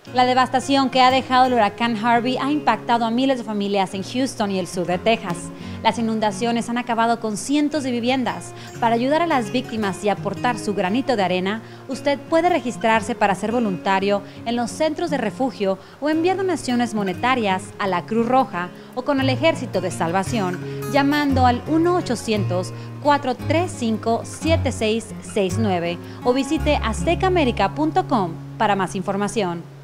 La devastación que ha dejado el huracán Harvey ha impactado a miles de familias en Houston y el sur de Texas. Las inundaciones han acabado con cientos de viviendas. Para ayudar a las víctimas y aportar su granito de arena, usted puede registrarse para ser voluntario en los centros de refugio o enviar donaciones monetarias a la Cruz Roja o con el Ejército de Salvación, llamando al 1-800-435-7669 o visite aztecamerica.com para más información.